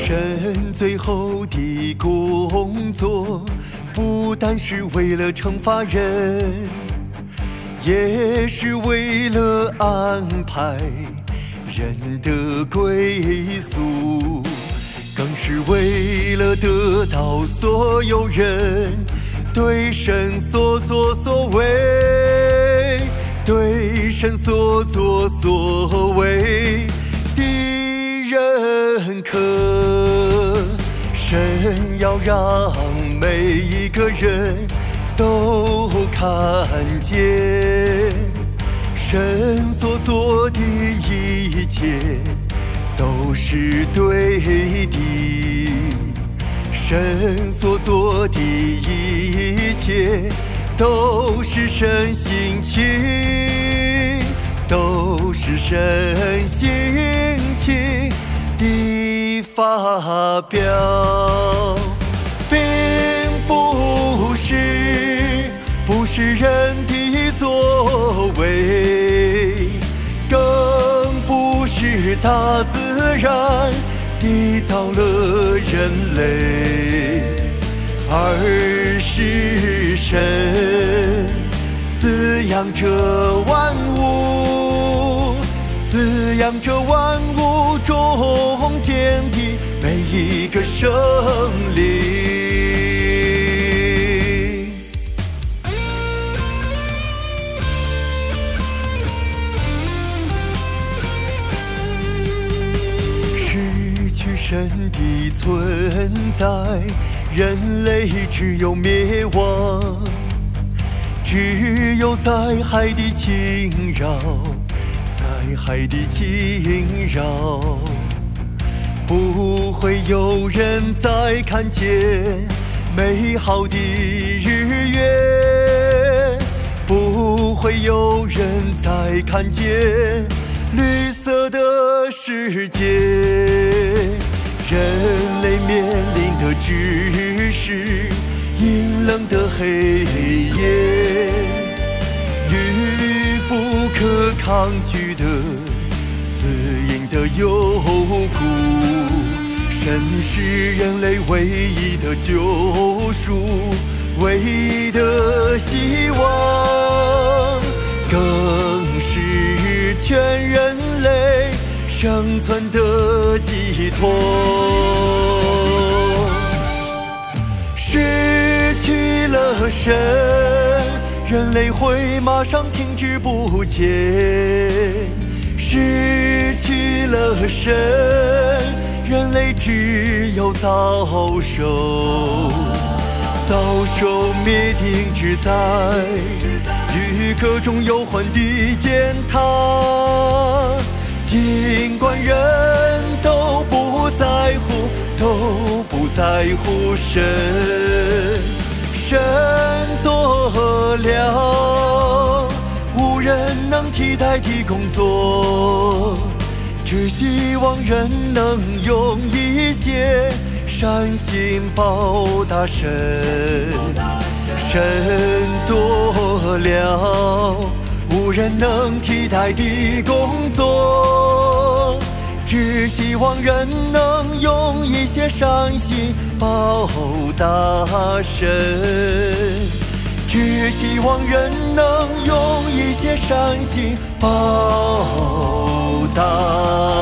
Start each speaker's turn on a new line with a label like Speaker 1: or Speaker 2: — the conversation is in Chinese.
Speaker 1: 神最后的工作，不但是为了惩罚人，也是为了安排人的归宿，更是为了得到所有人对神所作所为，对神所作所为的认可。神要让每一个人都看见，神所做的一切都是对的，神所做的一切都是神兴起，都是神兴起的发表，并不是人的作为，更不是大自然缔造了人类，而是神滋养着万物，滋养着万物中间的每一个生灵。失去神的存在，人类只有灭亡，只有灾害的侵扰，灾害的侵扰，不会有人再看见美好的日月，不会有人再看见绿色的世界。人类面临的只是阴冷的黑夜，与不可抗拒的死荫的幽谷。神是人类唯一的救赎，唯一的希望，更是全人类生存的寄托。失去了神，人类会马上停滞不前；失去了神，人类只有遭受灭顶之灾，与各种忧患的践踏。尽管人都不在乎神，神做了无人能替代的工作，只希望人能用一些善心报答神。神做了无人能替代的工作，只希望人能用一些善心报答神，只希望人能用一些善心报答